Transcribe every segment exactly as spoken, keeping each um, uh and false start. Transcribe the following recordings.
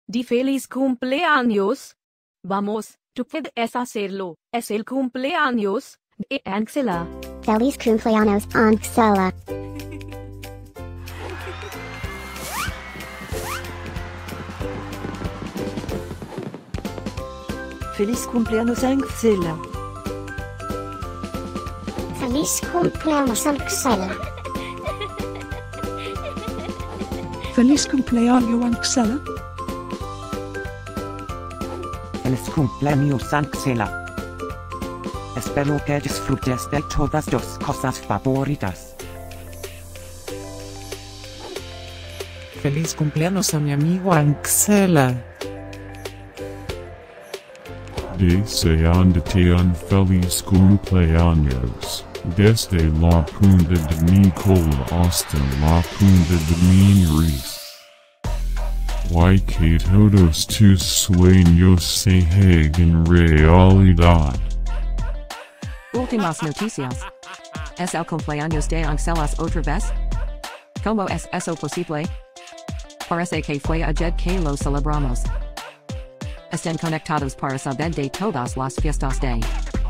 Di feliz cumpleaños. Vamos, tú puedes hacerlo. Es el cumpleaños de Anxela. Feliz cumpleaños, Anxela. Feliz cumpleaños, Anxela. Feliz cumpleaños, Anxela. Feliz cumpleaños, Anxela. Feliz cumpleaños, Anxela. Espero que disfrutes de todas tus cosas favoritas. Feliz cumpleaños a mi amigo Anxela. Deseándote un feliz cumpleaños. Desde la punta de mi cola hasta la punta de mi nariz. Y que todos tus sueños se hagan realidad. Últimas noticias. ¿Es el cumpleaños de Anxela otra vez? ¿Cómo es eso posible? Parece que fue ayer que lo celebramos. Estén conectados para saber de todas las fiestas de.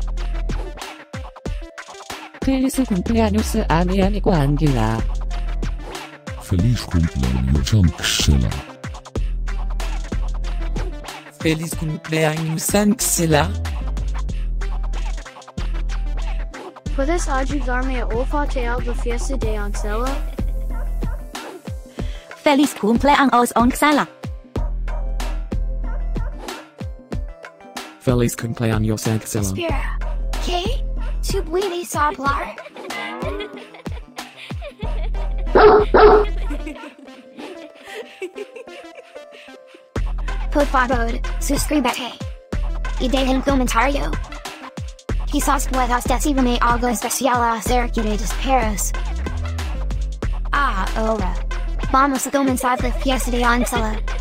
Feliz cumpleaños a mi amigo Anxela. Feliz cumpleaños, Anxela. Feliz cumpleaños, Anxela. ¿Puedes ayudarme a olfatear la fiesta de Anxela? Feliz cumpleaños, Anxela. Feliz cumpleaños, Anxela. Espera, ¿qué? ¿Tú puedes hablar? Por favor, suscríbete. Y deja un comentario. Quizás puedas decirme algo especial acerca de tus perros. Ah, ahora. Vamos a comenzar la fiesta de Anxela.